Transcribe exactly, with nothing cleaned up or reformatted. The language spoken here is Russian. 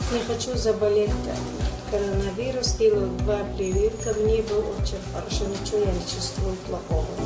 не хочу заболеть коронавирус, делаю два прививка, мне было очень хорошо, ничего я не чувствую плохого.